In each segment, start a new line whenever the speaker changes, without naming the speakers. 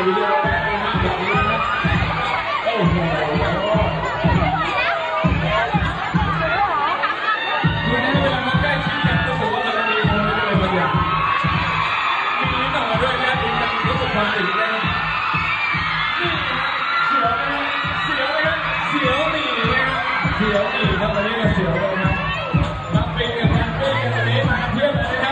เยอะแยะนะครับแบบนี้นะโอ้โหคือในเวลามันใกล้ชิดกันรู้สึกว่ามันมีคนไม่ได้บางอย่างมีลิ้นออกมาด้วยนะอีกอย่างรู้สึกความตื่นเต้นนี่เสียวไหมเสียวไหมเสียวหนีนะครับเสียวหนีครับวันนี้ก็เสียวเลยครับนักปีนกันนะปีนกันวันนี้มาเทียบเลยนะครับ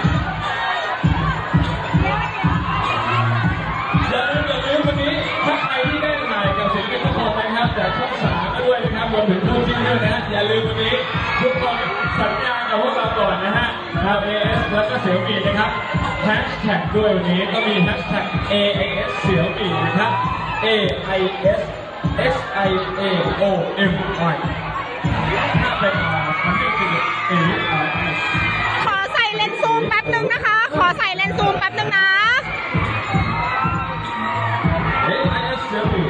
อย่าลืมวันนี้ถ้าใครที่ได้ถ่ายกับศิลปินทุกคนนะครับจากช่อง3ก็ด้วยนะครับรวมถึงคู่จิ้นด้วยนะอย่าลืมวันนี้ทุกคนสัญญากับพวกเราก่อนนะฮะทาง AS แล้วก็เสี่ยวมี่นะครับแฮชแท็กด้วยวันนี้ก็มีแฮชแท็ก AAS เสี่ยวมี่นะครับ AIS SIAOMI ถ้าเป็นมันก็คือ AIS
ขอใส่เลนส์ซูมแป๊บนึงนะคะขอใส่เลนส์ซูมแป๊บนึงนะ
AIS เสี่ยวมี่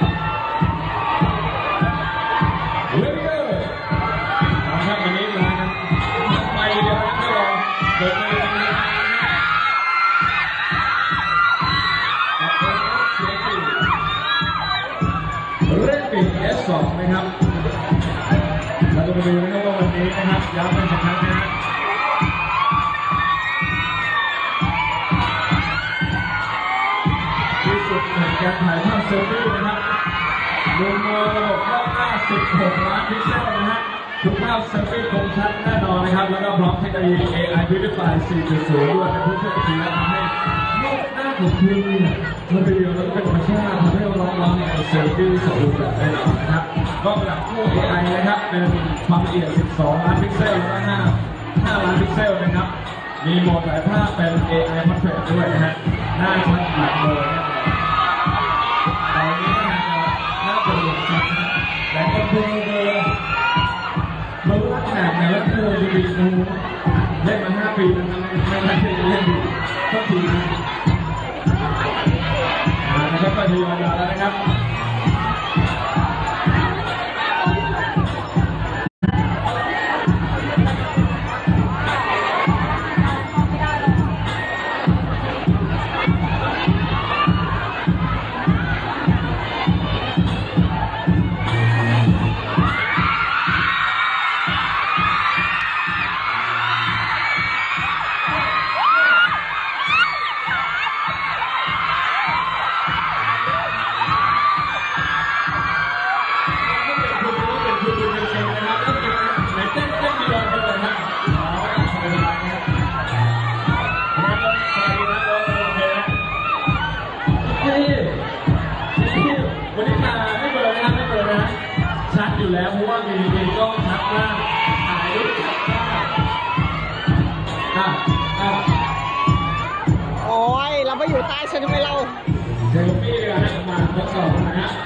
เริ่มเลยนะครับวันนี้มากันไปเดี๋ยวนะก็รอเดินไปกันนะเล่นปิด S2 นะครับเราจะมาดูนะครับว่าวันนี้นะครับย้ำเป็นสักครั้งนะที่สุดแห่งการถ่ายภาพเซลฟี่นะครับมุมมองระบบกล้องหน้า16 ล้านพิกเซลนะฮะทุกภาพเซลฟี่คมชัดแน่นอนนะครับแล้วก็พร้อมเทคโนโลยี AI Beautify 4.0 ด้วยเป็นผู้ช่วยทีและทำให้รูปหน้าของคุณมันเรียวแล้วก็เป็นธรรมชาติทำให้เราเนี่ยเซลฟี่สมบูรณ์แบบแน่นอนนะครับก็ระดับคู่ AI นะครับเป็นความละเอียด12 ล้านพิกเซลและ5 ล้านพิกเซลนะครับมีโหมดหลายภาพเป็น AI Portrait ด้วยนะฮะหน้าชัดหลักเลยตอนนี้นะครับหน้าเป็นหลุมชัดแต่ก็เบลอรักหนักแต่ละตัวจะดีดูเล่นมา5 ปีแล้วไม่ได้เล่นดีก็ทีนะครับก็ทีมาแล้วนะครับชัดอยู่แล้วเพราะว่ามีกล้องชัดมากถ่ายรูปชัดมาก
โอ้ยเราไปอยู่ใต้ฉันทำไมเรา
เซลฟี่กันนะมาทดสอบนะฮะ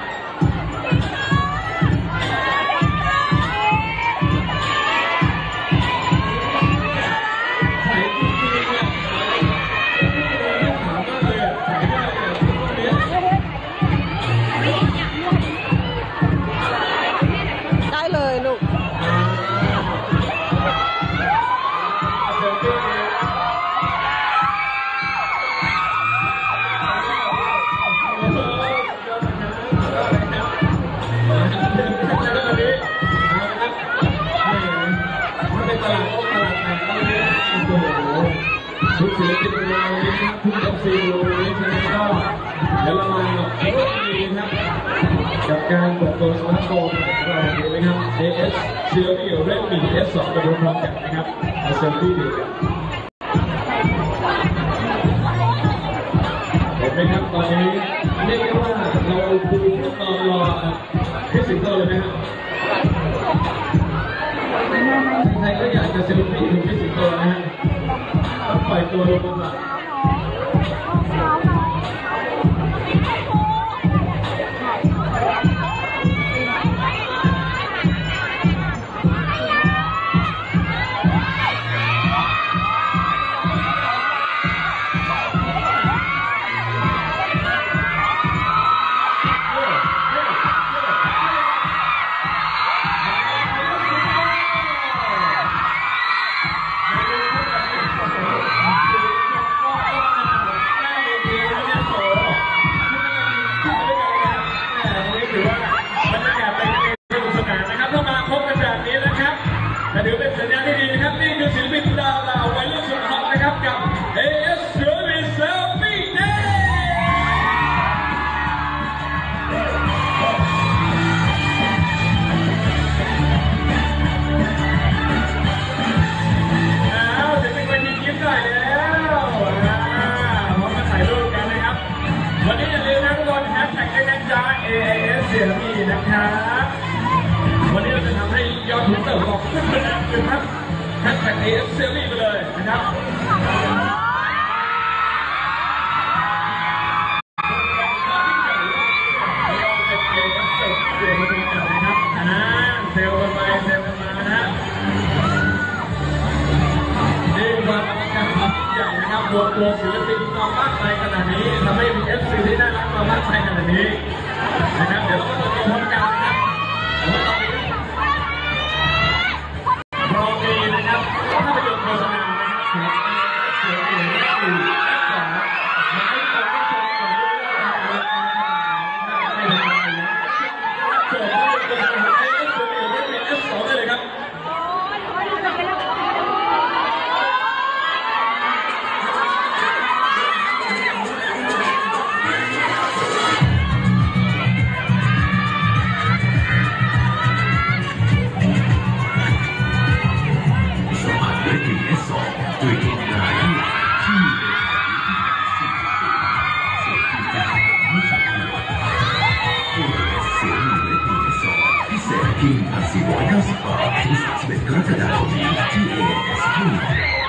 ได้เลยลูก
ทุกศิลปินในวันนี้นะครับทุกMCวันนี้นะครับก็เดี๋ยวเรามาร่วมดีนะครับกับการเปิดตัวสมาร์ทโฟนของเราดีไหมครับ AS Xiaomi Redmi S2 ไปดูพร้อมกันนะครับมาเซลฟี่ดีกันเห็นไหมครับตอนนี้เรียกได้ว่าเราดูตอนรอพี่สิงโตเลยไหมครับใครก็อยากจะเซลฟี่ถึงพี่สิงโตนะฮะต้องปล่อยตัวลงมาเสี่ยมี่นะครับวันนี้เราจะทำให้ยอดทุนเติบโตขึ้นไปนะครับแฮชแท็ก AS เสี่ยมี่ไปเลยนะครับเซลล์กันไปเซลล์กันมานะนี่ความอลังการความยิ่งใหญ่นะครับรวมตัวศิลปินมามากมายขนาดนี้ทำให้มี FC ที่น่ารักมามากมายขนาดนี้นะครับเดี๋ยวเราก็จะมีพร้อมกันนะครับเรามีนะครับภาพยนตร์โฆษณานะครับเสียงเสียงเสียงอยู่สองหมายถึงว่าชมก่อนด้วยว่าอลังการขนาดไหนไม่ธรรมดานะเกิดว่าเป็นตัวของไอ้เสียงอยู่ได้เป็น F2 ได้เลยครับ
เพียง 1,490 บาทถึง 31 กรกฎาคมนี้ที่ AS เท่านั้น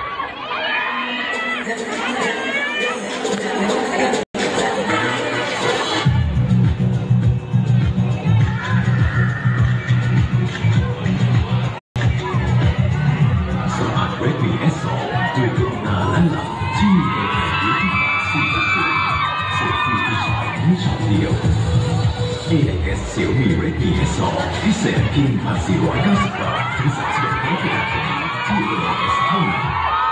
สมัคร Redmi S2 ด้วยกล้องหน้าและหลังที่ AS Beauty Plus 4.0 เซลฟี่ที่ใช้ไม่ช็อตเดียวAS Xiaomi Redmi S2 พิเศษเพียง 1,490 บาทถึง 31 กรกฎาคมนี้ที่ AS เท่านั้น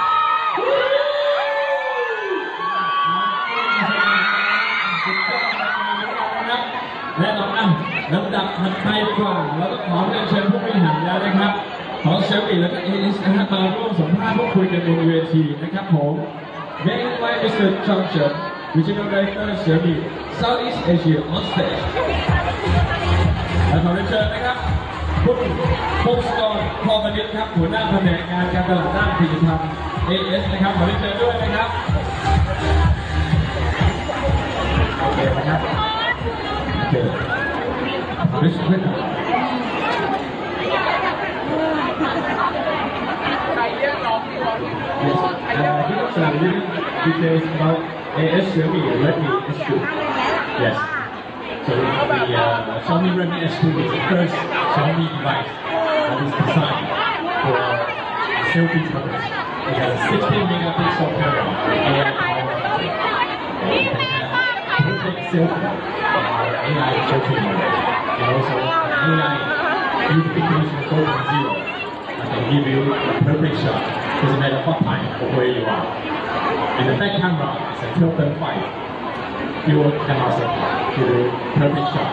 และลำดับถัดไปดีกว่าเราก็ขอเรียนเชิญผู้บริหารแล้วนะครับของเซลฟี่และก็ AS นะครับมาร่วมสัมภาษณ์พูดคุยกันบนเวทีนะครับผม May I invite Mr. Chang Chen, Regional Director Xiaomi Southeast Asia on stage และขอเรียนเชิญนะครับคุณพงศกร พอประดิษฐ์ครับหัวหน้าแผนกงานการตลาดด้านผลิตภัณฑ์ AS นะครับขอเรียนเชิญด้วยนะครับโอเคนะครับโอเคYes, he was giving details about AS Xiaomi Redmi S2. Yes. So the Xiaomi Redmi S2 is the first Xiaomi device that is designed for selfie purpose. It has a 16-megapixel camera, AI powered, perfect selfie, AI selfie mode, and also AI beautification 4.0. I can give you a perfect shot. Doesn't matter what time or where you are. And the back camera is a 12.5 dual camera setup to do perfect shot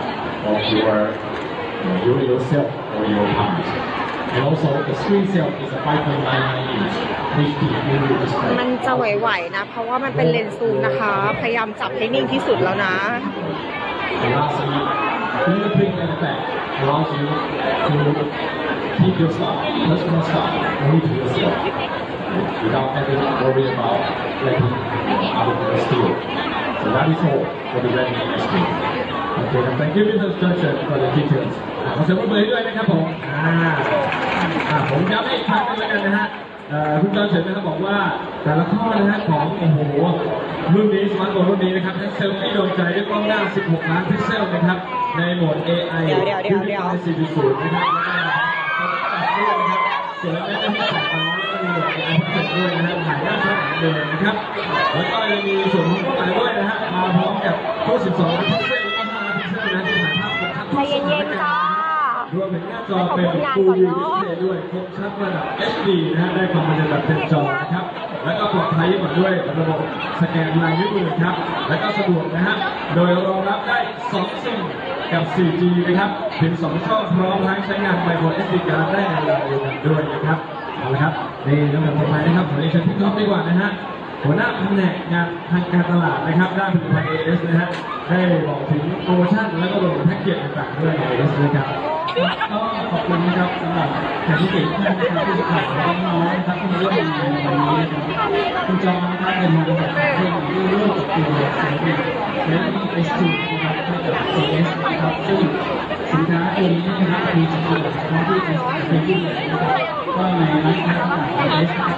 of yourself or your partner. And also the screen itself is a 5.99 inch HD LED display.
มันจะไหวๆนะเพราะว่ามันเป็นเลนส์ซูมนะคะพยายามจับให้นิ่งที่สุดแล้วนะ
And lastly, fingerprint at the back allows you to keep your stuff, personal stuff, only to yourself, without having to worry about letting other people steal. So that is all for the Redmi S2. Okay, and thank you, Mr. Junction, for the details. ขอเชิญผู้บริหารด้วยนะครับผมผมย้ำให้อีกครั้งนึงแล้วกันนะฮะคุณจอห์นเฉินนะครับบอกว่าแต่ละข้อนะฮะของโอ้โหรุ่นนี้สมาร์ทโฟนรุ่นนี้นะครับทั้งเซลฟี่โดนใจด้วยกล้องหน้า 16 ล้านพิกเซลนะครับในโหมด AI 4.0 นะครับแล้วก็นะครับสวยและจะมีแสงฟ้าแล้วก็มีโหมด AI พิเศษด้วยนะฮะถ่ายหน้าชัดเหมือนเดิมนะครับแล้วก็ยังมีส่วนของเครื่องหมายด้วยนะฮะมาพร้อมกับตัว 12 ล้านพิกเซลแล้วก็ 5 ล้านพิกเซลนะที่ถ่ายภาพคมชัดทุกสถานการณ์รวมถึงหน้าจอเป็น Full View Display ด้วยคมชัดระดับ HD นะฮะได้ความเป็นระดับเต็มจอนะครับแล้วก็ปลอดภัยยิ่งกว่าด้วยระบบสแกนลายนิ้วมือครับแล้วก็สะดวกนะฮะโดยรองรับได้2 ซิมกับ 4G นะครับถึง2 ช่องพร้อมทั้งใช้งาน Micro SD card ได้ในเวลาเดียวกันด้วยนะครับเอาละครับนี่ลำดับต่อไปนะครับขอเรียนเชิญพี่ก๊อฟดีกว่านะฮะหัวหน้าแผนกงานทางการตลาดนะครับด้านผลิตภัณฑ์ AS นะฮะได้บอกถึงโปรโมชั่นและก็รวมถึงแพ็กเกจต่างๆด้วยใน AS ด้วยครับก็ขอบคุณนะครับสำหรับแขกผู้เกียรติท่านนะครับที่ข่าวน้องๆนะครับที่มาร่วมงานในวันนี้นะครับคุณจอห์นนะครับเป็นมาจากประเทศร่วมกับตัวเซอร์วิสและมี S2 นะครับให้กับ AS นะครับซึ่ง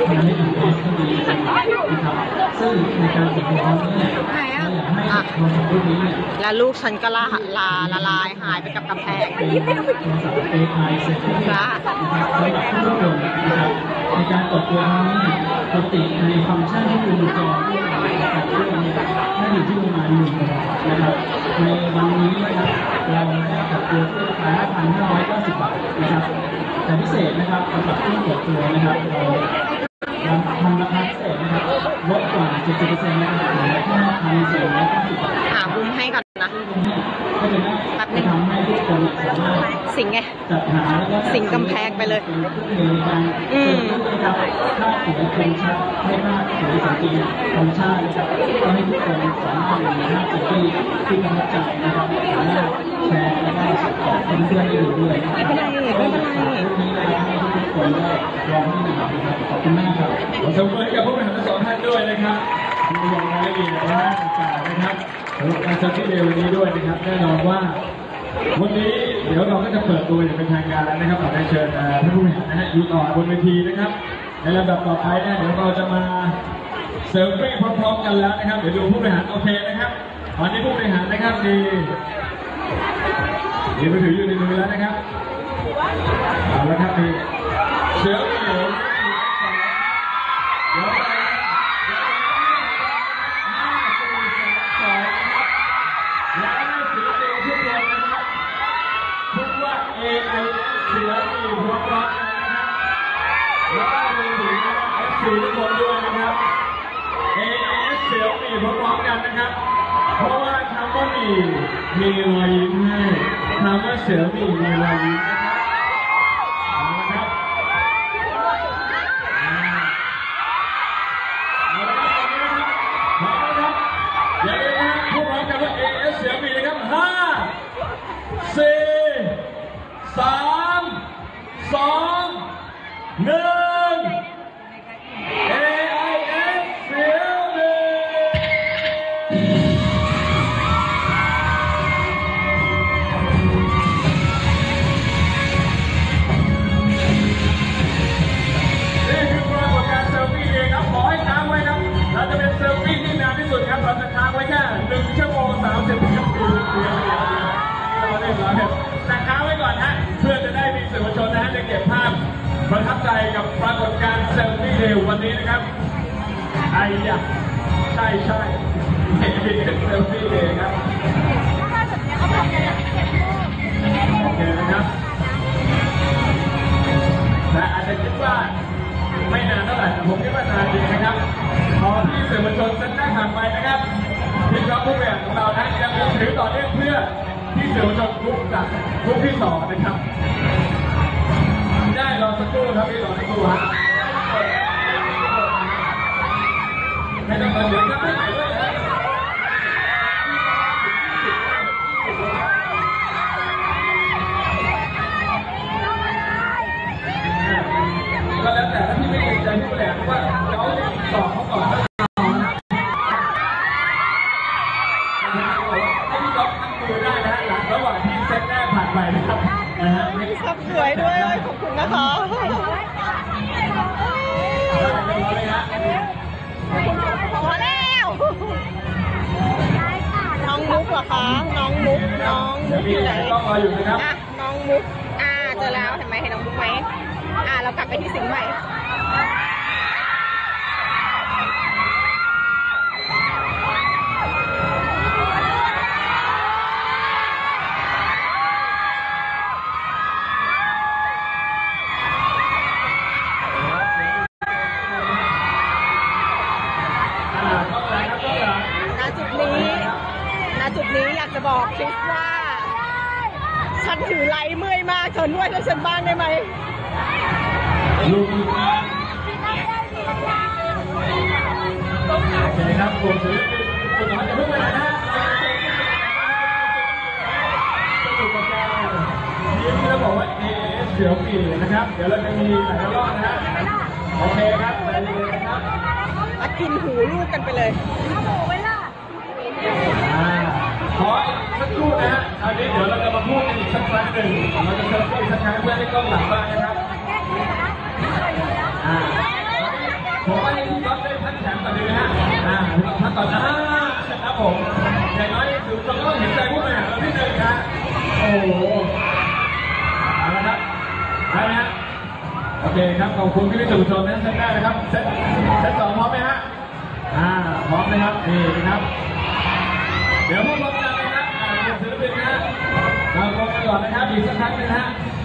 การให้ US ก็ดีนะครับซึ่งในการฝึกอบรมนี้เนี่ยเราอยากให้โทรศัพท์รุ่นนี้เนี่ย
แล้วลูกฉันก็ละลายหายไปกับกำแพง
เป็นโทรศัพท์ AI เสร็จนะครับสำหรับทุกคนนะครับในการเปิดตัวครั้งนี้เนี่ยปกติในฟังก์ชันที่ดูจอที่เราการเรื่องนี้น่าอยู่ที่ประมาณ1,000นะครับในวันนี้นะครับเราได้เปิดตัวที่ราคา 5,590 บาทนะครับแต่พิเศษนะครับสำหรับที่เปิดตัวนะครับเราทำราคาพิเศษนะครับลดกว่า 70% นะครับเหลือแค่ 5,490 บาท
หามุมให้ก่อนนะ
ก็จะได้ทำให้ทุกคนสามารถ
สิงไง
จัดหาแล้วก็
สิงกำแพงไปเลย
ในการเสริมนะครับภาพสวยคมชัดให้ภาพสวยสมจริงธรรมชาตินะครับก็ให้ทุกคนสามารถมีภาพสวยที่ประทับใจนะครับสามารถแชร์และก็ส่งต่อให้เพื่อนๆได้ดูด้วยนะครับก็อยากฝากเรื่องนี้นะครับให้ทุกคนได้ลองให้ดูนะครับขอบคุณมากครับ
ขอเสริมให้กับผู้บริหารทั้งสองท่านด้วยนะครับมีอย่างไรอีกนะโอกาสนะครับสำหรับการเซอร์ฟิเดย์วันนี้ด้วยนะครับแน่นอนว่าวันนี้เดี๋ยวเราก็จะเปิดตัวอย่างเป็นทางการแล้วนะครับขอเชิญท่านผู้บริหารนะฮะอยู่ต่อบนเวทีนะครับในลำดับต่อไปเนี่ยเดี๋ยวเราจะมาเซอร์ฟิพร้อมๆกันแล้วนะครับเดี๋ยวดูผู้บริหารโอเคนะครับตอนนี้ผู้บริหารนะครับมีมือถืออยู่ในมือแล้วนะครับเอาละครับมีเสือเหลืองเดี๋ยวและให้ศิลปินทุกคนนะครับพูดว่า AI เสือมีพร้อมกันนะครับแล้วก็รวมถึง FC ทุกคนด้วยนะครับ AI เสือมีพร้อมกันนะครับเพราะว่าคำว่ามีรอยยิ้มให้คำว่าเสือมีรอยยิ้มนะครับเอาละครับตอนนี้นะครับพร้อมนะครับอย่าลืมนะครับพูดพร้อมกันว่า AS เสือมีนะครับ5 4 3 2 1 AIS เสือมี นี่คือปรากฏการณ์เซลฟี่เองครับขอให้ค้างไว้ครับเราจะเป็นเซลฟี่ที่นานที่สุดครับเราจะค้างไว้แค่1 ชั่วโมง 30 นาทีเราเล่นแต่ค้างไว้ก่อนฮะเพื่อจะได้มีสื่อมวลชนนะฮะได้เก็บภาพประทับใจกับปรากฏการณ์เซลฟี่เดย์วันนี้นะครับไอ้ยะใช่เห็นเซลฟี่เดย์ครับโอเคนะครับแต่อาจจะคิดว่าไม่นานเท่าไหร่แต่ผมคิดว่านานจริงนะครับพอที่สื่อมวลชนเส้นหน้าผ่านไปนะครับพี่น้องผู้บริหารของเรานะยังมีถือต่อเนื่องเพื่อที่สื่อมวลชนกลุ่มที่2นะครับได้รอสักครู่ครับพี่รอสักครู่ฮะไม่ต้องมาเดี๋ยวจะไม่ไหวด้วยนะก็แล้วแต่ถ้าพี่ไม่เกรงใจผู้บริหารว่าเขาตอบเขาก่อนแล้วให้พี่ก๊อฟทั้งมือได้นะหลังระหว่างที่เซตแรกผ่านไปนะครับนะฮะ
สับสวยด้วยขอบคุณนะคะ พอแล้วน้องมุกเหรอคะน้องมุกอยู่ไหนอ่ะน้องมุกเจอแล้วเห็นไหมเห็นน้องมุกไหมเรากลับไปที่สิงห์ใหม่ณจุดนี้อยากจะบอกคริสว่าฉันถือไลเมื่อยมากเธอนวดให้ฉันบ้างได้ไหม
ลูกโอเคครับผมถือคุณหมอจะเพิ่งไปไหนนะสรุปกับการทีมที่เราบอกว่า AS เสือปีนะครับเดี๋ยวเราจะมีหลายรอบนะฮะโอเคครับไปเลยนะครับ
กินหูลูกกันไปเลย
ขอสักครู่นะฮะคราวนี้เดี๋ยวเราจะมาพูดกันอีกสักครั้งหนึ่งเราจะเซลฟี่สักครั้งเพื่อให้กล้องหลังบ้างนะครับนะครับขอบคุณพี่สื่อมวลชนนะเซตแรกนะครับเซตสองพร้อมไหมฮะพร้อมนะครับนี่นะครับเดี๋ยวพูดพร้อมกันนะครับศิลปินนะฮะเราพร้อมกันก่อนนะครับอีกสักครั้งนึงนะฮะ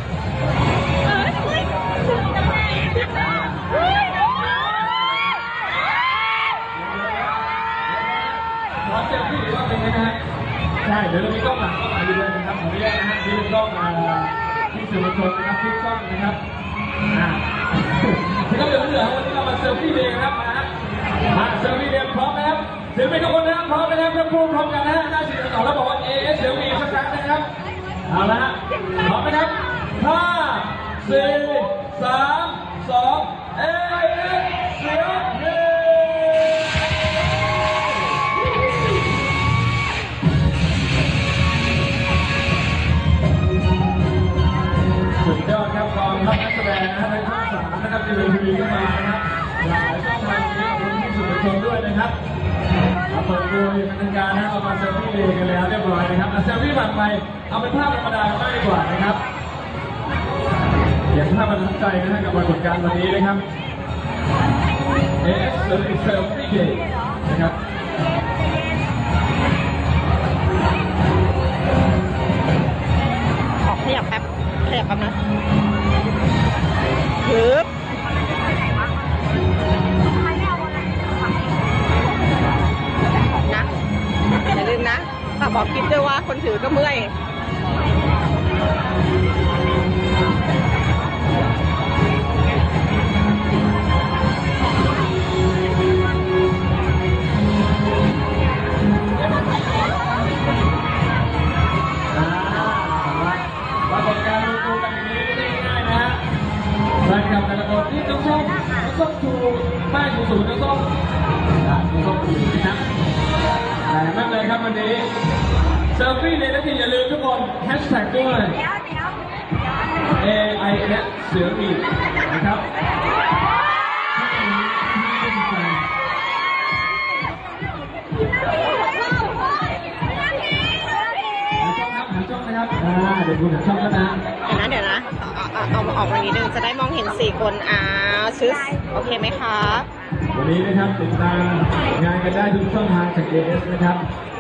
ขอเซลฟี่อีกรอบนึงนะฮะใช่เดี๋ยวเรามีกล้องหลังอยู่ด้วยนะครับขออนุญาตนะฮะนี่เป็นกล้องที่สื่อมวลชนนะครับทุกช่องนะครับที่ก็เหลือวันนี้เรามาเซลฟี่เดย์ครับมาเซลฟี่เดย์พร้อมนะครับศิลปินทุกคนนะครับพร้อมนะครับจะพูดพร้อมกันนะฮะหน้าสี่ต่อแล้วบอกว่า AS เดี๋ยวมีสักครั้งนะครับเอาละฮะพร้อมไหมครับ5 4 3 2 AS เสียงเดย์สุดยอดครับกองทัพนักแสดงนะครับในช่อง3นะครับทีวีก็มานะครับหลายช่องทางนี้ขอบคุณที่สื่อมวลชนด้วยนะครับมาเปิดตัวอย่างเป็นทางการนะเอามาเซลฟี่เดย์กันแล้วเรียบร้อยนะครับเซลฟี่ผ่านไปเอาเป็นภาพธรรมดาไม่ดีกว่านะครับอย่างภาพประทับใจนะฮะกับปรากฏการณ์วันนี้นะครับ AS เซลฟี่เดย์นะครับ
ขยับแป๊บนะฮึบนะอย่าลืมนะฝากบอกคิดด้วยว่าคนถือก็เมื่อย
ปรากฏการณ์รวมตัวกันอย่างนี้ไม่ได้ง่ายนะฮะแฟนคลับแต่ละคนนี่ต้องส้มชูป้ายสูงๆต้องส้มถูนะครับแต่ไม่เป็นไรครับวันนี้เซลฟี่ในนาทีอย่าลืมทุกคนแฮชแท็กด้วย AIS เสือมีนะครับหาช่องนะครับเดี๋ยวคุณหาช่องแล้วนะ
เดี๋ยวนะเอาออกมานิดนึงจะได้มองเห็น4คนชื่อโอเคไหมครับ
วันนี้นะครับติดตามงานกันได้ทุกช่องทางจาก AS นะครับ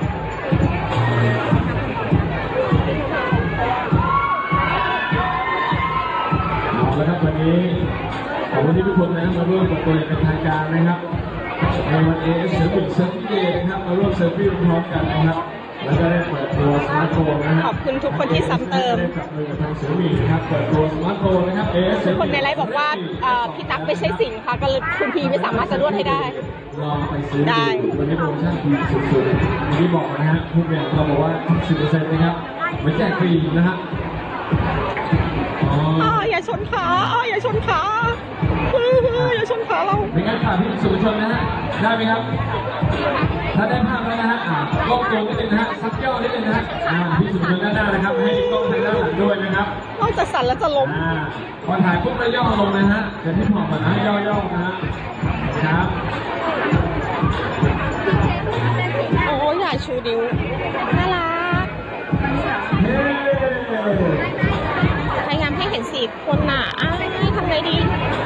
เอาละครับวันนี้ขอบคุณที่ทุกคนนะมาร่วมกับตัวเป็นทางการนะครับในวัน AS เซอร์ฟิเซอร์ฟิเดย์นะครับมาร่วมเซอร์ฟิพร้อมกันนะครับแล้วก็ได้เปิดตัวสมาร์ทโฟนนะฮะ
ขอบคุณทุกคนที่ซ้ำเติม
ได้จับมือกับทางเสือมีนะครับเปิดตัวสมาร์ทโฟนนะครับ
คนในไลฟ์บอกว่าพี่ตั๊กไม่ใช่สินค่ะก็เลยคุณพีไม่สามารถจะรวดให้ได้
ลองไปซื้อได้วันนี้โปรโมชั่นดีสุดๆอย่างที่บอกนะฮะทุกอย่างเราบอกว่า 10% นะครับไม่แจกฟรีนะฮะ
อย่าชนขาอย่าชนขาอย่าชนขาเรา
ไม่งั้นค่ะพี่สื่อมวลชนนะฮะได้ไหมครับถ้าได้ภาพแล้วนะฮะกล้องตัวนิดนึงนะฮะซักย่อนิดนึงนะฮะพี่สื่อมวลชนด้านหน้านะครับให้กล้องทางด้านหลังด้วยนะครับ
ต้องจะสั่นแล้วจะล้ม
พอถ่ายปุ๊บแล้วย่อลงนะฮะเดี๋ยวพี่บอกก่อนนะย่อนะฮะครับ
โอ้ยใหญ่ชูนิ้วน่ารักพยายามให้เห็น4คนน่ะทำไงดี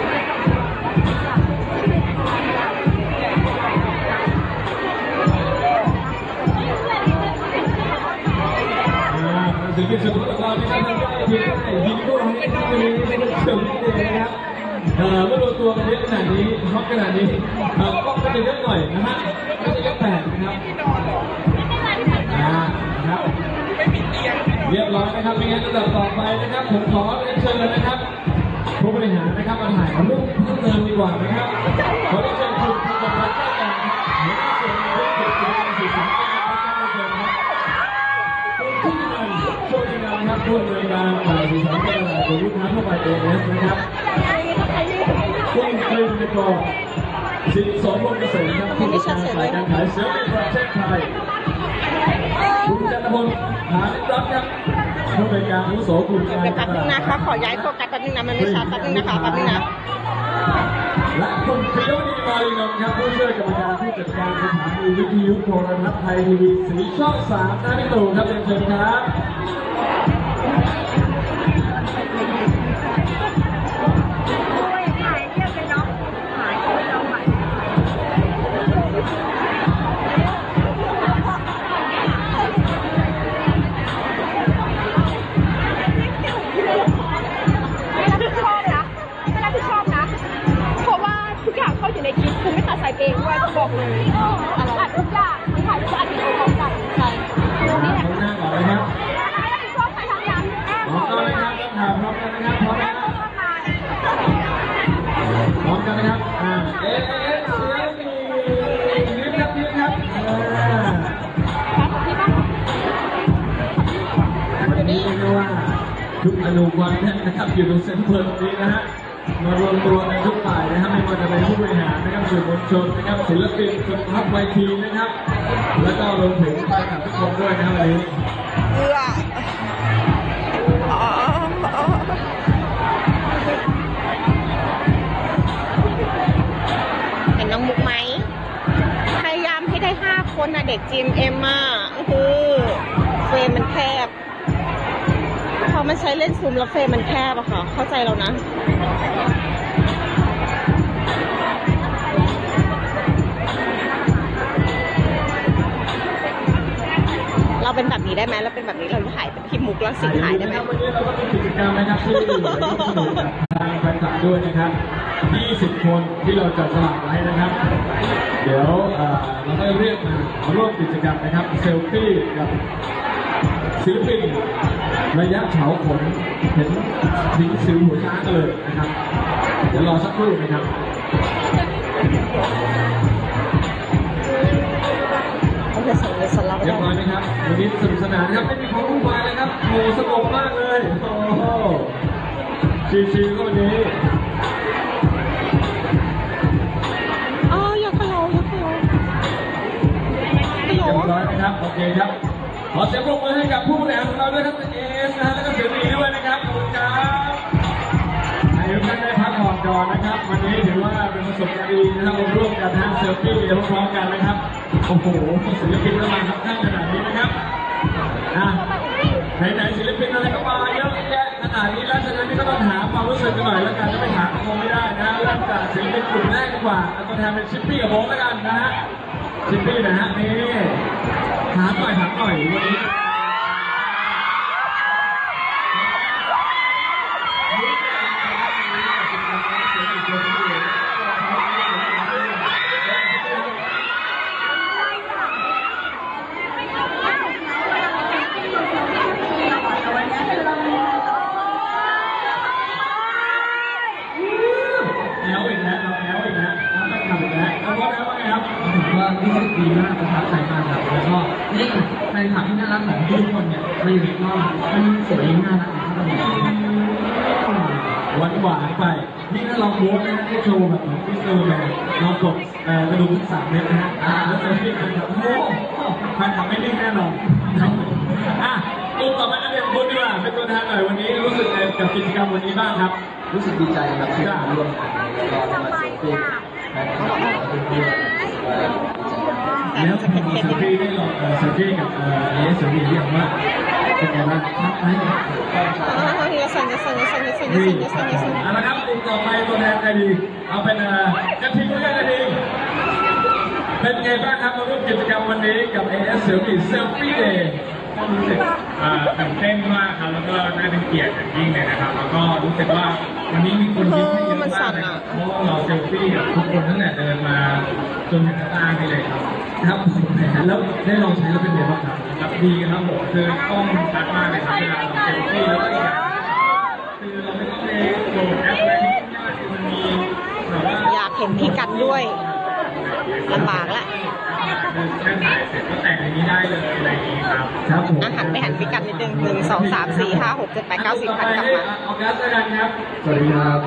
ศิลปินสุดยอดนะครับยิงด้วยให้ท่านวันนี้เป็นเสริมเลยนะครับเมื่อรวมตัวกันเยอะขนาดนี้ฮอตขนาดนี้ก็จะเยอะหน่อยนะฮะก็จะเยอะแปดนะครับครับเรียบร้อยนะครับเป็นงานระดับต่อไปนะครับผมขอเรียนเชิญนะครับผู้บริหารนะครับมาถ่ายรูปเพิ่มเติมดีกว่านะครับขอเรียนเชิญคุณธนวัฒน์แก้วแดงหัวหน้าส่วนงานเรื่องกิจการสื่อสารนะครับช่วยงานครับผู้บริการฝ่ายสื่อสารการตลาดของลูกค้าทั่วไป AS นะครับคุณกลิ่นในกองสินสมวงเกษตรครับผู้บริการฝ่ายการขายเสื้อในประเทศไทยคุณจันทพลหานิรัตน์ครับผู้บริการอาวุโสกลุ่มการตลาด
แป๊บนึงนะคะขอย้ายโฟกัสแป๊บนึงนะมันไม่ชัดแป๊บนึงนะคะแป๊บนึงนะ
และคุณปิยวดีมาลีนนท์ครับผู้ช่วยกรรมการผู้จัดการสถานีวิทยุโทรทัศน์ไทยทีวีสีช่อง3หน้าพี่ตู่ครับเรียนเชิญครับ
อัดทุกอย่างทั้งถ่ายรูปอัดวิดีโอพร้อมกันใช่
ข้างหน้าก่อนเลยครับพร้อมกันเลยครับต้องถามพร้อมกันนะครับพร้อมนะครับพร้อมกันนะครับเสียงยืนครับวันนี้เรียกว่าทุกอนุความแน่นนะครับอยู่ตรงเซ็นเตอร์ตรงนี้นะฮะมารวมตัวกันทุกฝ่ายนะครับไม่ว่าจะเป็นผู้บริหารนะครับสื่อมวลชนนะครับศิลปินคนทัพไวทีนะครับแล้วก็รวมถึงแฟนคลับทุกคนด้วยนะครับวันนี้
เห็นน้องมุกไหมพยายามให้ได้5 คนนะเด็กจีมเอ็มอ่ะคือเฟรมมันแคบพอมันใช้เล่นซูมแล้วเฟรมมันแคบอะค่ะเข้าใจเรานะเราเป็นแบบนี้ได้ไหมเราเป็นแบบนี้เราถ่ายเป็นพี่มุกแล้วสิถ่ายได้ไหม
วันนี้เราก็มีกิจกรรมนะครับที่ร่วมสนุกกับทางแฟนคลับด้วยนะครับ20 คนที่เราจัดสลักไว้นะครับเดี๋ยวเราก็เรียกมาร่วมกิจกรรมนะครับเซลฟี่กับศิลปินระยะเฉาขนเห็นถึงสิวหัวช้างกันเลยนะครับเดี๋ยวรอสักครู่นะครับเรียบร้อยไหมครับวันนี้สนุกสนานครับไม่มีความวุ่นวายเลยครับโหสงบมากเลยโอ้โหชิวๆก็วันนี้
อย่าเขย่า
เรียบร้อยนะครับโอเคครับขอเสียงปรบมือให้กับผู้บริหารของเราด้วยครับเอสนะฮะแล้วก็เสียงดีด้วยนะครับขอบคุณครับให้ทุกท่านได้พักผ่อนก่อนนะครับวันนี้ถือว่าเป็นประสบการณ์ดีนะครับร่วมกันทางเซลฟี่พร้อมกันนะครับโอ้โหศิลปินระมาครับข้างขนาดนี้นะครับไหนศิลปินอะไรก็มาเยอะแยะขนาดนี้แล้วฉะนั้นนี่ก็ต้องถามความรู้สึกกันหน่อยแล้วกันจะไม่ถามคงไม่ได้นะเริ่มจากศิลปินกลุ่มแรกดีกว่าตัวแทนเป็นชิปปี้กับโบ๊ทแล้วกันนะฮะชิปปี้นะฮะนี่ถามหน่อยวันนี้
รู้สึกดีมากประทับใจมากครับแล้วก็นี่แฟนคลับที่น่ารักของทุกคนเนี่ยมาอยู่ในกล้องมันสวยน่ารักอย่างที่เราบอก
หวานไปนี่ถ้าเราโค้ชนะให้โชว์แบบเหมือนที่ซูเลยเรากดกระดูกทั้ง3 เม็ดนะฮะแล้วจะพี่กันแบบโอ้แฟนคลับไม่นิ่งแน่นอนกลุ่มต่อไปนักเรียนคุณดีกว่าเป็นตัวแทนหน่อยวันนี้รู้สึกไงกับกิจกรรมวันนี้บ้างครับ
รู้สึกดีใจครับที่มาร่วมกันแล้วก็มาเซลฟี่แฟนคลับเพื่อน
แล้วพอเซลฟี่ได้ลองเซลฟี่กับเอสเรียกว่าเป็นไงบ้างทักไหมเอาละครับกลุ่มต่อไปตัวแทนใครดีเอาเป็นกระทิงเรื่องกระทิงเป็นไงบ้างครับมาร่วมกิจกรรมวันนี้กับ AS เซลฟี่เดย์
ก็รู้สึกตื่นเต้นมากครับแล้วก็น่าเป็นเกียรติอย่างยิ่งเลยนะครับแล้วก็รู้สึกว่าวันนี้มีคนยิ้มให้เยอะมากเลยเพราะว่าเราเซลฟี่กับทุกคนตั้งแต่เดินมาจนถึงข้างนี่เลยครับ
ครับแล้วได้ลองใช้แล้วเป็นไงบ้าง
ครับดีครับผมคือกล้องชัดมากเลยครับเวลาเราเซลฟี่แล้วก็คือเราไม่ต้องไปโหลดแอปอะไรที่ยากคือมันมีแบบว่า
อยากเห็นพี่กันด้วยลำบากละ
แค่ถ่ายเสร็จก็แต่งอย่างนี้ได้เลยอะไรอย่างนี้ครับ
หันไปหันพี่กันนิดนึง1 2 3 4 5 6 7 8 9 10 พันกลับมา
ออกัสกันครับ
สวัสดีครับ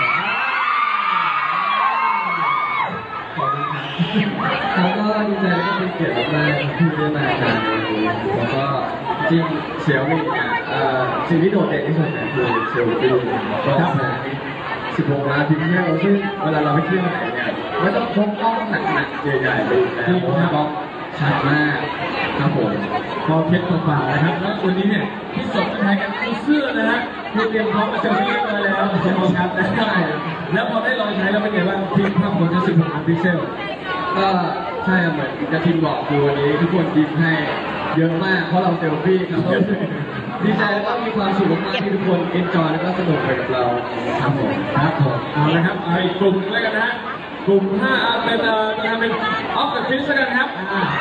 เขาก็ดีใจแล้วก็เป็นเกียรติมากที่ได้มางานนี้แล้วก็จริงเสี่ยวมี่สิ่งที่โดดเด่นที่สุดคือเซลฟี่ก็ทำงาน16 ล้านพิกเซลซึ่งเวลาเราไปเที่ยวไหนเนี่ยไม่ต้องพกกล้องหนักๆใหญ่ๆไปที่ผมก็ชัดมากครับผม
พอเพชรตัวป่านะครับแล้ววันนี้เนี่ยที่สดไทยกันเสื้อนะฮะที่เตรียมพร้อมมาเซลฟี่มาแล้วใช่ไหมครับได้แล้วพอได้ลองใช้แล้วเป็นไงบ้างทีมภาพผลจะ16 ล้านพิกเซล
ก็ใช่เหมือนกระทิงบอกคือวันนี้ทุกคนยิ้มให้เยอะมากเพราะเราเซลฟี่ครับดีใจแล้วก็มีความสุขมากที่ทุกคนเอนจอยแล้วก็สนุกไปกับเรา
ครับผมเอาละครับเอาอีกกลุ่มด้วยกันนะกลุ่ม5เป็นตัวแทนเป็นออฟกับคริสกันครับ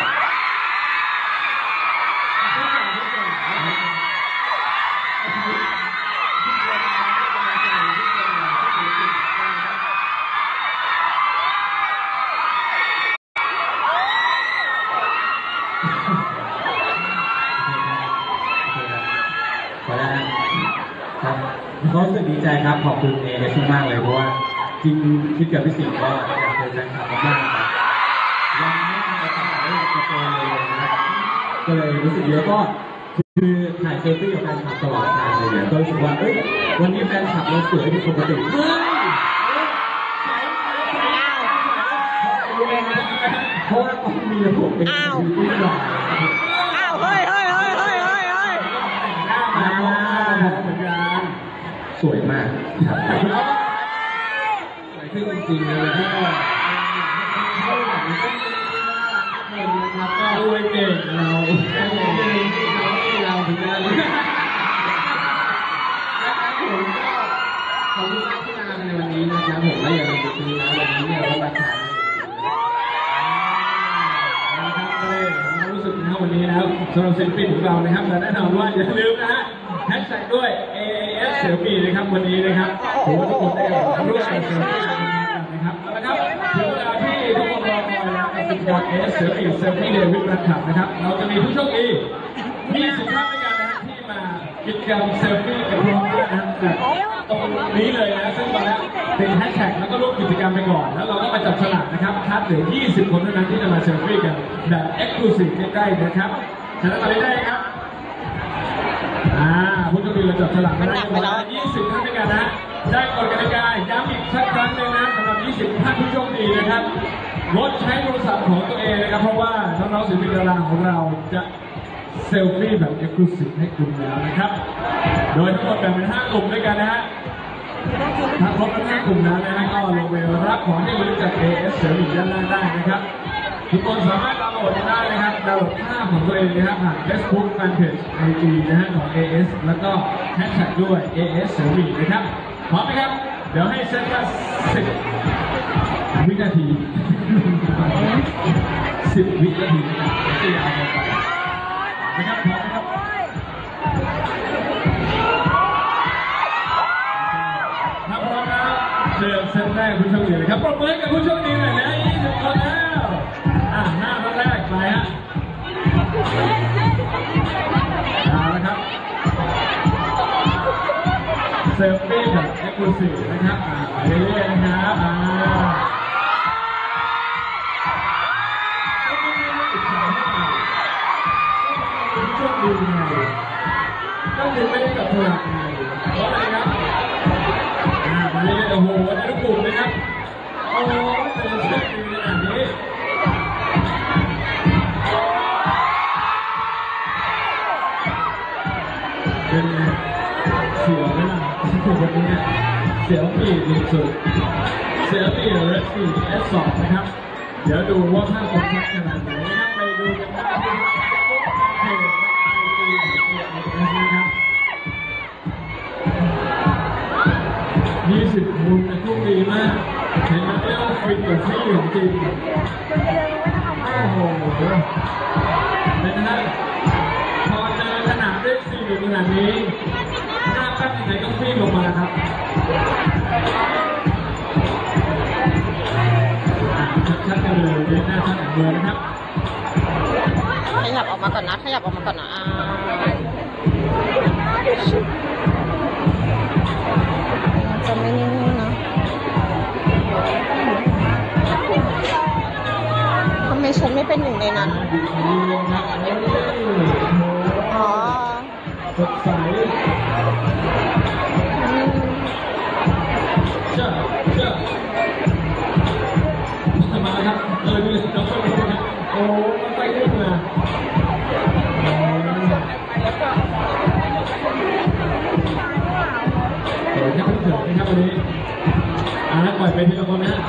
ก็รู้สึกดีใจครับขอบคุณเอเอสมากเลยเพราะว่าจริงคิดกับพี่สิงห์ก็อยากเจอแฟนคลับมากๆครับยังไม่มีโอกาสได้กระโปรงเลยนะครับก็เลยรู้สึกเยอะก็คือถ่ายเซลฟี่กับแฟนคลับตลอดทางเลยเนี่ยก็รู้สึกว่าเอ้ยวันนี้แฟนคลับเราสวยผิดปกติเพราะว่าต้องมีระบบเป็นที่หล่อ
เฮ้ย
สวยมากสวยขึ้นจริงๆเลยที่ว่า
รวยเก่งเรา
ถึงงานเลยขอบคุณมากที่มาในวันนี้นะครับผมและอย่าลืมไปซื้อนะวันนี้เนี่ยราคา
รู้สึกนะวันนี้นะครับสำหรับศิลปินของเรานะครับแต่แน่นอนว่าอย่าลืมนะฮะแฮชแท็กด้วย AAS เสี่ยวมี่นะครับวันนี้นะครับผมว่าทุกคนได้ร่วมกันเซลฟี่นะครับแล้วนะครับถึงเวลาที่ทุกคนรอคอยแล้วกับกิจกรรม AAS เสี่ยวมี่เซลฟี่เดย์วิดแฟนคลับนะครับเราจะมีผู้โชคดี20 ท่านด้วยกันนะที่มากิจกรรมเซลฟี่กับพวกเรานะครับตรงนี้เลยนะซึ่งตอนนี้เป็นแฮชแท็กแล้วก็ร่วมกิจกรรมไปก่อนแล้วเราก็มาจับฉลากนะครับคัดเหลือ20 คนเท่านั้นที่จะมาเซลฟี่กันแบบเอ็กซ์คลูซีฟใกล้ๆนะครับฉะนั้นตอนนี้ได้ครับผู้โชคดีเราจับฉลากมาได้ประมาณ20 ท่านด้วยกันนะได้กฎกติกาย้ำอีกสักครั้งหนึ่งนะสำหรับ20 ท่านผู้โชคดีนะครับงดใช้โทรศัพท์ของตัวเองนะครับเพราะว่าน้องๆศิลปินดาราของเราจะเซลฟี่แบบเอ็กซ์คลูซีฟให้คุณแล้วนะครับโดยทั้งหมดแบ่งเป็น5 กลุ่มด้วยกันนะฮะถ้าครบทั้ง5 กลุ่มนั้นนะก็ลงไปรับของที่บริจาค AS เสริมอีกด้านล่างได้นะครับทุกคนสามารถดาวน์โหลดได้นะครับดาวน์โหลดภาพของตัวเองนะครับผ่าน Facebook Fanpage IG นะฮะของ AS แล้วก็แฮชแท็กด้วย AS เสริมอีกนะครับพร้อมไหมครับเดี๋ยวให้เซตละ10 วินาที 10 วินาทีที่เอาไปนะครับพร้อมไหมครับถ้าพร้อมแล้วเชิญเซตแรกผู้โชคดีเลยครับปรบมือให้กับผู้โชคดีหน่อยนะ20 คนแล้วหน้าแรกไปฮะเอาละครับเซลฟี่แบบเอ็กซ์คลูซีฟนะครับเรื่อยๆนะครับผู้โชคดีไงก็ถึงไม่ได้กับฉลากไงเพราะอะไรครับมาเรื่อยๆโอ้โหได้ทุกกลุ่มเลยครับโอ้โหเป็นโชคดีขนาดนี้เป็นเสียวไหมล่ะวันนี้เสียวปีสุดเสียวปีเรดปีS2นะครับเดี๋ยวดูว่าภาพคมชัดขนาดไหนนะครับไปดูกันได้ที่เพจนะครับ20 คนนะทุกดีมากเห็นไหมว่าฟินกับที่อยู่จริงโอ้โหเป็นนะพอเจอขนาดด้วย4 ขนาดนี้หน้าแป๊บไหนก็ฟินลงมาครับชัดๆกันเลยหน้าชัดๆเลยนะครับ
ขยับออกมาก่อนนะจะไม่นิ่งๆนะทำไมฉันไม่เป็นหนึ่งในนั้นอ๋อ
สดใสเชื่อมาครับดูน้องคนนี้นะโอ้มันไปขึ้นมาเดี๋ยวจะเพิ่งถึงนะครับวันนี้ปล่อยไปทีละคนนะ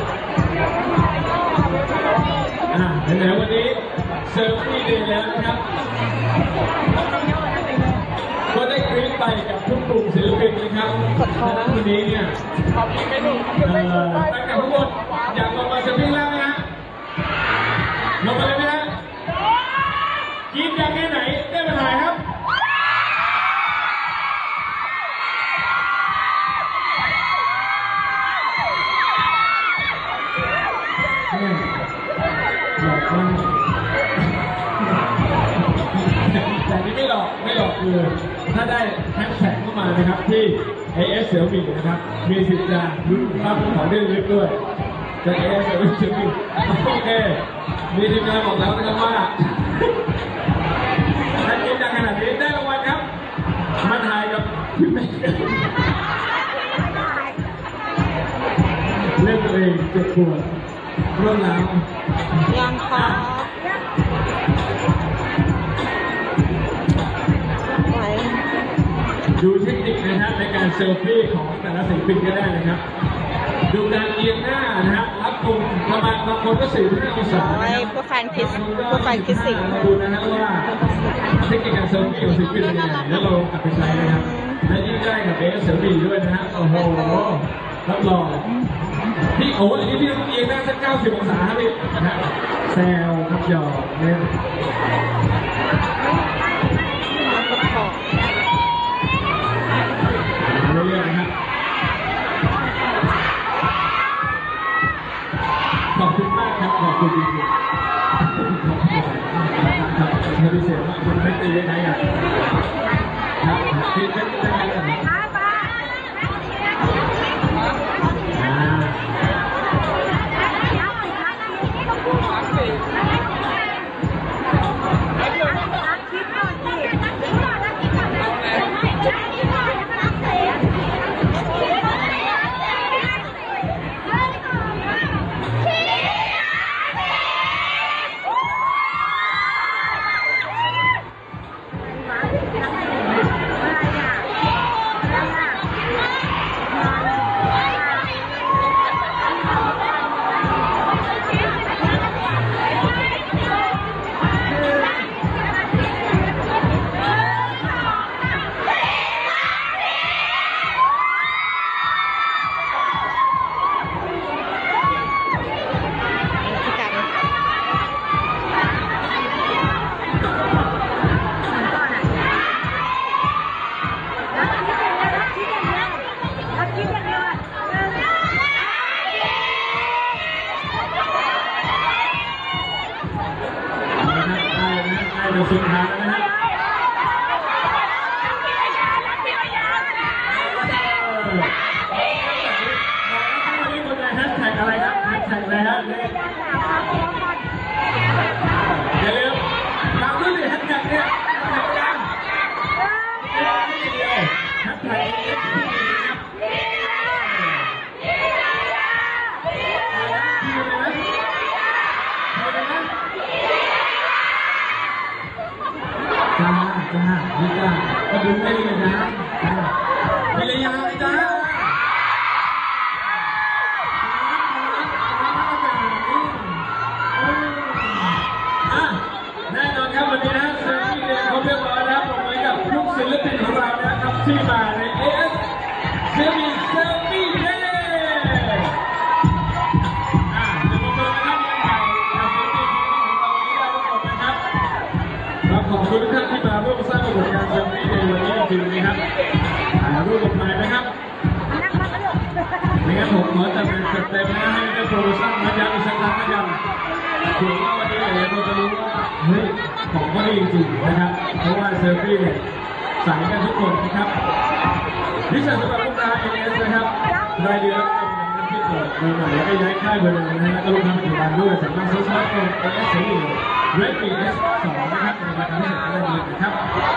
ไหนวันนี้เซลฟี่เดย์แล้วนะครับก็ได้กรี๊ดไปกับทุกกลุ่มศิลปินนะครับดังนั้นวันนี้เนี่ยแฟนคลับทุกคนอยากมาเซลฟี่แล้วไหมฮะลงมาเลยไหมฮะกินอยากแค่ไหนได้มาถ่ายครับหลอกมากแต่นี่ไม่หลอกคือถ้าได้แฮชแท็กเข้ามานะครับที่ AS เสี่ยวหมี่นะครับมีสิทธิ์จะลุ้นรับของเรื่องลึกด้วยจาก AS เสี่ยวหมี่โอเคมีทีมงานบอกแล้วนะครับว่าถ้ากินจากขนาดนี้ได้รางวัลครับมาถ่ายกับพี่เมย์เล่นตัวเองเจ็บปวดเรื่องราว
ยังค่ะ
ดูเทคนิคนะครับในการเซลฟี่ของแต่ละศิลปินก็ได้นะครับดูการเอียงหน้านะครับรับมุมประมาณบางคนก็45 องศา
เพื่อแฟนคิสสิ่ง
ดูนะครับว่าเทคนิคการเซลฟี่ของศิลปินเป็นยังไงแล้วเรากลับไปใช้นะครับและยิ่งได้กับเอสเซลฟี่ด้วยนะฮะโอ้โหรับรองพี่โอ้อันนี้พี่ต้องเอียงหน้าสัก90 องศาครับพี่นะแซวครับหยอกเนี่ยเรื่อยๆนะครับขอบคุณมากครับขอบคุณจริงๆครับไม่ได้เสียมากคุณไม่ตีได้ไงอ่ะครับที่เป็นได้ไงอ่ะสุดท้ายนะฮะแฮชแท็กอะไรครับแฮชแท็กอะไรฮะอย่าลืมตามด้วยแฮชแท็กเนี่ยแฮชแท็กแฮชแท็นี่จ้าก็ดูได้เลยนะมีระยะเลยจ้าแน่นอนครับวันนี้นะเซอร์ฟี่เนี่ยเขาเรียบร้อยแล้วผมไว้กับทุกศิลปินของเรานะครับที่มาใน AS เซอร์ฟี่เดย์จะมาเปิดนะครับยังไงกับศิลปินของเราที่ได้ทุกคนนะครับขอบคุณทุกท่านที่มาร่วมสร้างปรากฏการณ์เซอร์ฟี่ในวันนี้จริงๆนะครับถ่ายรูปกับใครนะครับไม่งั้นผมขอจัดเป็นจัดเต็มนะให้ได้โปรโมชั่นมาย้ำอีกสักครั้งนะครับถึงว่าวันนี้หลายคนจะรู้ว่าเฮ้ยของก็ดีจริงๆนะครับเพราะว่าเซอร์ฟี่เนี่ยใส่กันทุกคนนะครับพิเศษสำหรับลูกค้า AS นะครับรายเดือนเป็นที่เปิดใหม่แล้วก็ย้ายค่ายไปเลยนะแล้วก็ลูกค้าปัจจุบันด้วยสามารถซื้อสมาร์ทโฟน AS สีเหลือง Redmi S2 นะครับในราคาพิเศษได้เลยนะครับ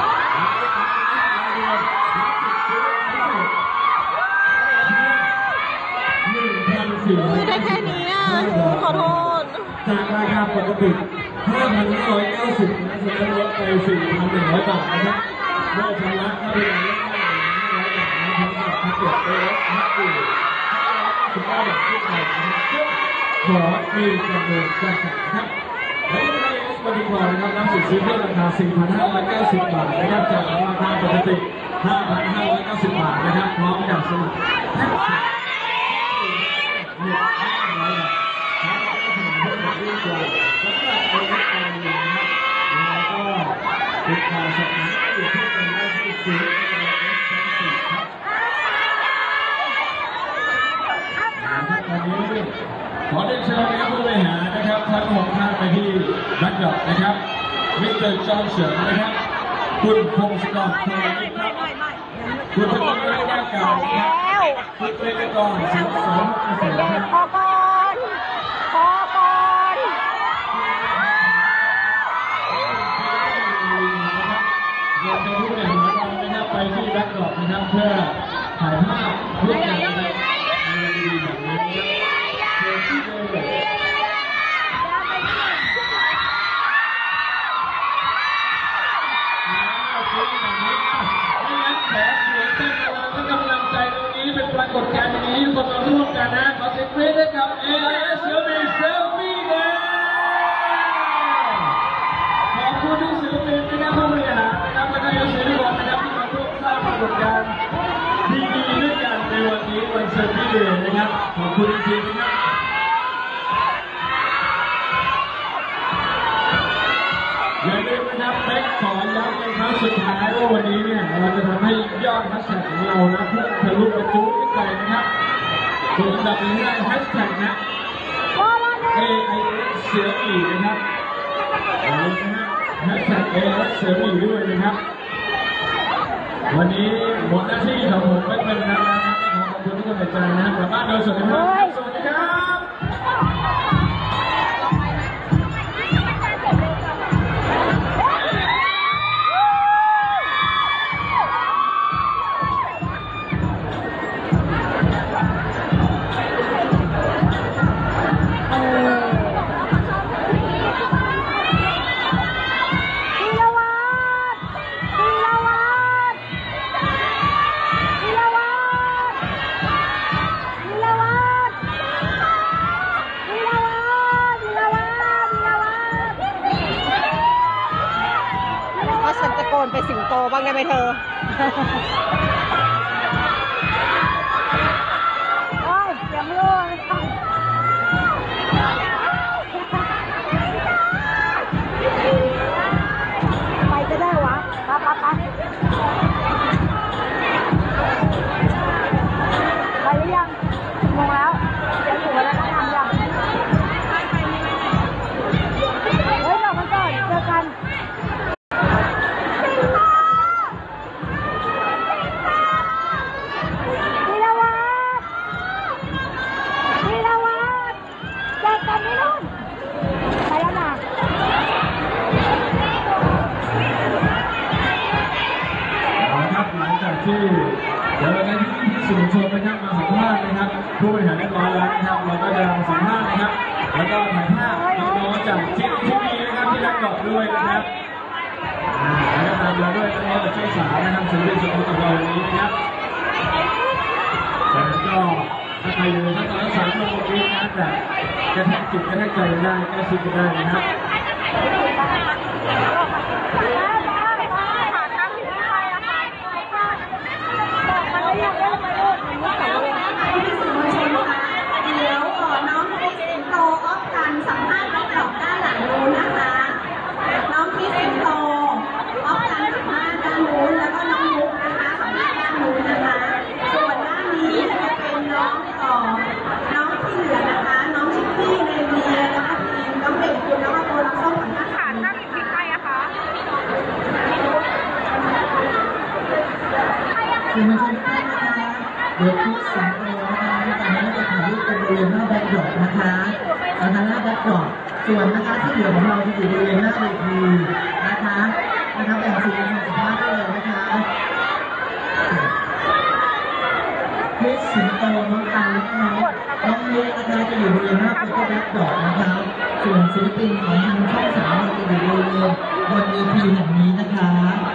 ได้แค่นี้อ่ะขอโทษ
จากราคาปกติ 5,590 นะฉะนั้นลดไป 4,100 บาทนะครับโดยชำระค่าบริการลดได้500 บาทนะครับสำหรับแพ็กเกจ AS นักดื่ม19 บาทขึ้นไปนะครับขอมีจำนวนจำกัดครับและที่ได้ AS บริการนะครับรับสิทธิ์ซื้อเพิ่มราคา 4,590 บาทนะครับจากราคาปกติ 5,590 บาทนะครับพร้อมกับสมัครแพ็กเกจ1,500 บาทติดตามสถานที่ที่เป็นได้ที่ศูนย์ AIS ชั้น 4 ครับตอนนี้ขอได้เชิญนะครับผู้บริหารนะครับทั้ง6ท่านไปที่แบ็คดรอปนะครับมิสเตอร์จอห์นเฉินนะครับคุณพงศกรพลอยครับคุณธนกรแก้วกาญครับคุณเกรกกรสิงห์สมเกษมครับ
พอก่อน
เราจะรู้ในหัวเรานะครับไปที่แบ็คดรอปนะครับเพื่อถ่ายภาพร่วมกันนะครับในวันดีแบบนี้นะครับเชิญที่เลยกำลังใจตรงนี้เป็นปรากฏการณ์ตรงนี้คนมาร่วมกันนะขอเสียงปรบมือให้กับ AIS เซลฟี่แดงขอบคุณทุกศิลปินนะครับผู้บริหารนะครับและก็ยังศิลปินนะครับที่มาร่วมสร้างปรากฏการณ์ดีๆด้วยกันในวันนี้วันเซลฟี่เดย์นะครับขอบคุณจริงๆนะครับอย่าลืมนะครับเป๊กขอย้ำเป็นครั้งสุดท้ายว่าวันนี้เนี่ยเราจะทำให้ยอดแฮชแท็กของเรานะพุ่งทะลุกระจุขึ้นไปนะครับส่วนอันดับนี้ได้แฮชแท็กนะ AIS เสี่ยวหลี่นะครับอย่าลืมนะฮะแฮชแท็ก AIS เสี่ยวหลี่ด้วยนะครับวันนี้หมดหน้าที่ของผมไม่เป็นแล้วนะครับขอบคุณทุกกำลังใจนะครับกลับบ้านโดยสวัสดิภาพสวัสดีครับ
ไปสิงโตบ้างได้ไหมเธอโอ้ยยังไม่รู้ไปจะได้วะไปหรือยังมองแล้วเดี๋ยวอยู่แล้วนะทำยังเฮ้ยเดี๋ยวมันก่อนเจอกัน
ที่เดี๋ยวเราได้ที่สื่อมวลชนนะครับมาสัมภาษณ์นะครับผู้บริหารเรียบร้อยแล้วนะครับเราก็จะมาสัมภาษณ์นะครับแล้วก็ถ่ายภาพน้องๆจากที่นี่นะครับที่แบ็คดรอปด้วยนะครับแล้วก็ตามเราด้วยน้องๆจากช่อง3นะครับศิลปินสุดยอดของเราวันนี้นะครับแต่ก็ถ้าใครอยู่ทั้ง3โมงนี้นะแต่กระแทกจิตกระแทกใจได้ก็ชิมกันได้นะครับ
คุณผู้ชมท่านนะคะเดี๋ยวคลิปสิงโตนะคะตอนนี้จะถ่ายรูปเป็นบริเวณหน้าแบ็คดรอปนะคะหน้าแบ็คดรอปส่วนนะคะที่เหลือของเราจะอยู่บริเวณหน้าเวทีนะคะแบ่งสีเป็น15ได้เลยนะคะคลิปสิงโตน้องตันน้องนุ๊กนะคะจะอยู่บริเวณหน้าเป็นแบ็คดรอปนะคะส่วนศิลปินของทางช่อง3เราจะอยู่บริเวณบนเวทีแห่งนี้นะคะ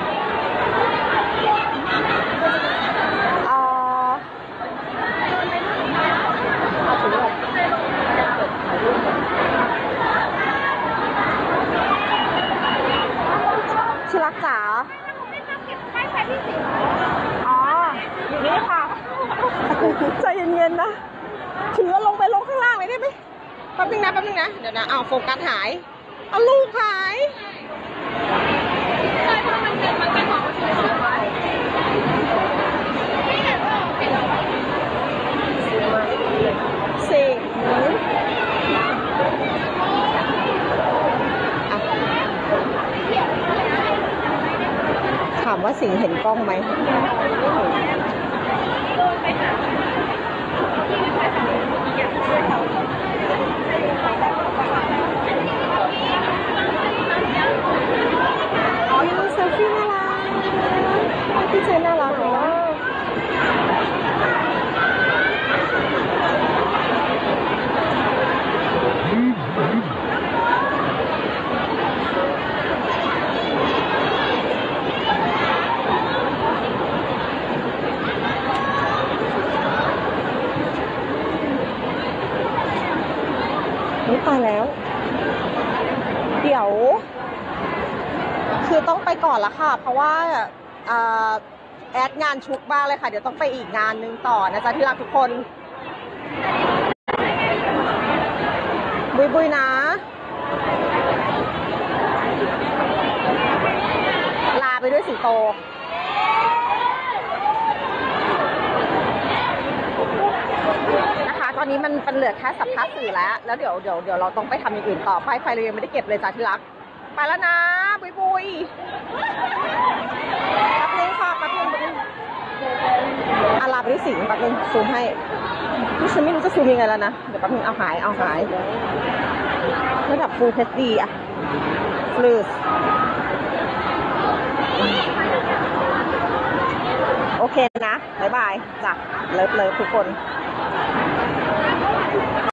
ชิรักจ๋าอ๋ออยู่นี่ค่ะใจเย็นๆนะถือลงไปลงข้างล่างเลยได้ไหมป๊บนึงนะเดี๋ยวนะเอาโฟกัสหายเอาลูกหายใช่เพราะมันเป็นของที่สวยสิงถามว่าสิงเห็นกล้องไหมเซลฟี่น่ารักพี่เจนน่ารักเหรอตายแล้วเดี๋ยวคือต้องไปก่อนละค่ะเพราะว่าแอดงานชุกบ้างเลยค่ะเดี๋ยวต้องไปอีกงานนึงต่อนะจ๊ะที่รักทุกคนบุยนะลาไปด้วยสิงโตนะคะตอนนี้มันเหลือแค่สัมภาษณ์สื่อแล้วเดี๋ยวเราต้องไปทำอย่างอื่นต่อไฟเรายังไม่ได้เก็บเลยจ้ะที่รักไปแล้วนะบุยแป๊บนึงค่ะแป๊บนึงลาไปด้วยสิงแป๊บนึงซูมให้ที่ฉันไม่รู้จะซูมยังไงแล้วนะเดี๋ยวแป๊บนึงเอาหายระดับ Full HD อะฟลูสโอเคนะบ๊ายบายจ้ะเลิฟทุกคน